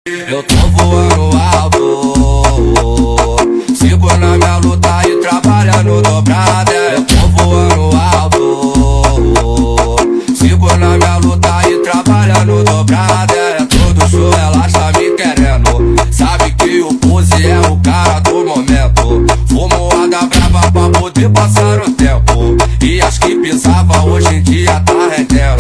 Eu tô voando alto, sigo na minha luta e trabalhando dobrada. Eu tô voando alto, sigo na minha luta e trabalhando dobrada. É todo show, ela tá me querendo, sabe que o Pose é o cara do momento. Fumo a da brava pra poder passar o tempo, e as que pisava hoje em dia tá rendendo.